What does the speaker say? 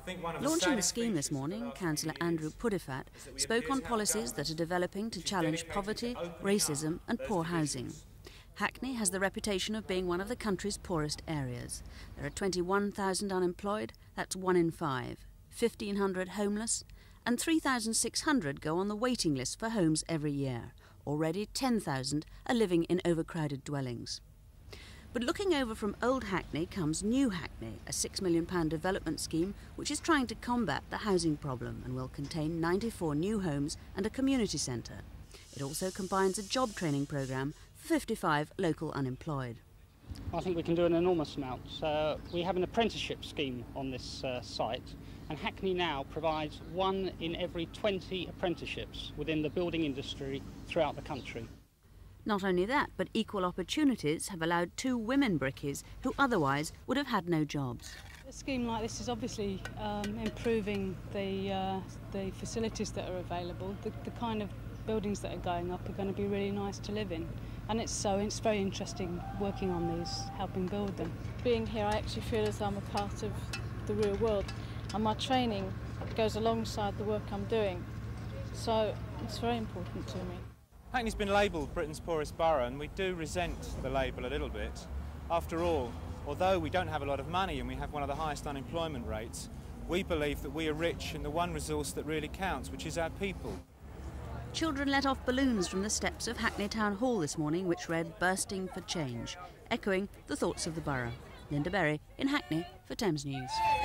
Launching the scheme this morning, Councillor Andrew Puddifat spoke on policies that are developing to challenge poverty, racism and poor housing. Hackney has the reputation of being one of the country's poorest areas. There are 21,000 unemployed, that's 1 in 5, 1,500 homeless, and 3,600 go on the waiting list for homes every year. Already 10,000 are living in overcrowded dwellings. But looking over from Old Hackney comes New Hackney, a £6 million development scheme which is trying to combat the housing problem and will contain 94 new homes and a community centre. It also combines a job training programme for 55 local unemployed. I think we can do an enormous amount. We have an apprenticeship scheme on this site, and Hackney now provides 1 in every 20 apprenticeships within the building industry throughout the country. Not only that, but equal opportunities have allowed 2 women brickies who otherwise would have had no jobs. A scheme like this is obviously improving the facilities that are available. The kind of buildings that are going up are going to be really nice to live in. And it's very interesting working on these, helping build them. Being here, I actually feel as though I'm a part of the real world. And my training goes alongside the work I'm doing. So it's very important to me. Hackney's been labelled Britain's poorest borough, and we do resent the label a little bit. After all, although we don't have a lot of money and we have one of the highest unemployment rates, we believe that we are rich in the one resource that really counts, which is our people. Children let off balloons from the steps of Hackney Town Hall this morning which read "Bursting for Change," echoing the thoughts of the borough. Linda Berry in Hackney for Thames News.